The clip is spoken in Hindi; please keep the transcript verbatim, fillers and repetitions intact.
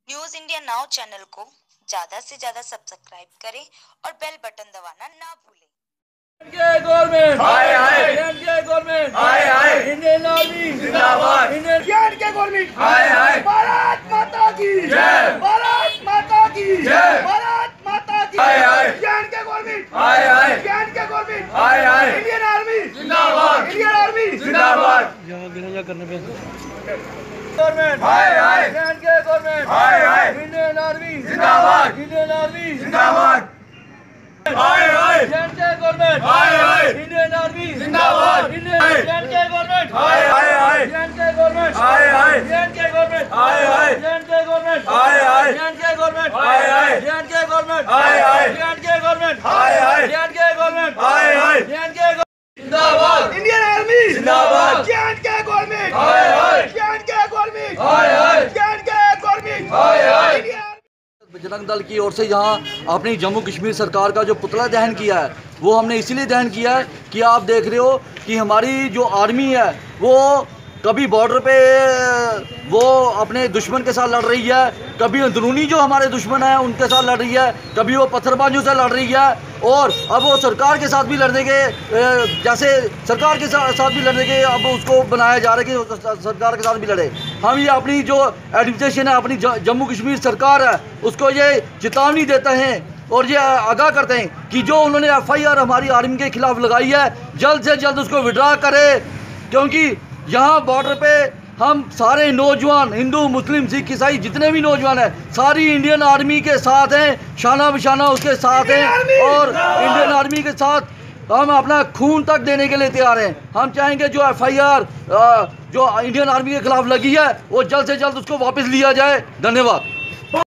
न्यूज इंडिया नाउ चैनल को ज्यादा से ज्यादा सब्सक्राइब करें और बेल बटन दबाना ना भूलें। गवर्नमेंट हाय हाय गवर्नमेंट हाय हाय इंडियन आर्मी जिंदाबाद इंडियन के गवर्नमेंट हाय हाय भारत माता की जय भारत माता की जय भारत माता की हाय हाय इंडियन के गवर्नमेंट हाय हाय इंडियन के गवर्नमेंट हाय हाय इंडियन आर्मी जिंदाबाद इंडियन आर्मी जिंदाबाद यहां गिरंगा करने पे गवर्नमेंट हाय हाय इंडियन के गवर्नमेंट हाय हाय इंडियन आर्मी जिंदाबाद इंडियन आर्मी जिंदाबाद हाय हाय इंडियन के गवर्नमेंट हाय हाय इंडियन आर्मी जिंदाबाद इंडियन के गवर्नमेंट हाय हाय इंडियन के गवर्नमेंट हाय हाय इंडियन के गवर्नमेंट हाय हाय इंडियन के गवर्नमेंट हाय हाय इंडियन के गवर्नमेंट हाय हाय इंडियन के गवर्नमेंट हाय हाय इंडियन के गवर्नमेंट हाय हाय इंडियन के गवर्नमेंट हाय हाय इंडियन के जिंदाबाद इंडियन आर्मी जिंदाबाद इंडियन के गवर्नमेंट हाय हाय इंडियन के गवर्नमेंट हाय हाय इंडियन के गवर्नमेंट हाय हाय। बजरंग दल की ओर से यहाँ अपनी जम्मू कश्मीर सरकार का जो पुतला दहन किया है वो हमने इसीलिए दहन किया है कि आप देख रहे हो कि हमारी जो आर्मी है वो कभी बॉर्डर पे वो अपने दुश्मन के साथ लड़ रही है, कभी अंदरूनी जो हमारे दुश्मन हैं उनके साथ लड़ रही है, कभी वो पत्थरबाजों से लड़ रही है और अब वो सरकार के साथ भी लड़ने के जैसे सरकार के साथ भी लड़ने के अब उसको बनाया जा रहा है कि सरकार के साथ भी लड़े। हम ये अपनी जो एडमिनिस्ट्रेशन है, अपनी जम्मू कश्मीर सरकार है, उसको ये चेतावनी देते हैं और ये आगाह करते हैं कि जो उन्होंने एफ आई आर हमारी आर्मी के खिलाफ लगाई है जल्द से जल्द उसको विड्रा करे, क्योंकि यहाँ बॉर्डर पे हम सारे नौजवान हिंदू मुस्लिम सिख ईसाई जितने भी नौजवान हैं सारी इंडियन आर्मी के साथ हैं, शाना बशाना उसके साथ हैं और इंडियन आर्मी के साथ हम अपना खून तक देने के लिए तैयार हैं। हम चाहेंगे जो एफ आई आर जो इंडियन आर्मी के खिलाफ लगी है वो जल्द से जल्द उसको वापस लिया जाए। धन्यवाद।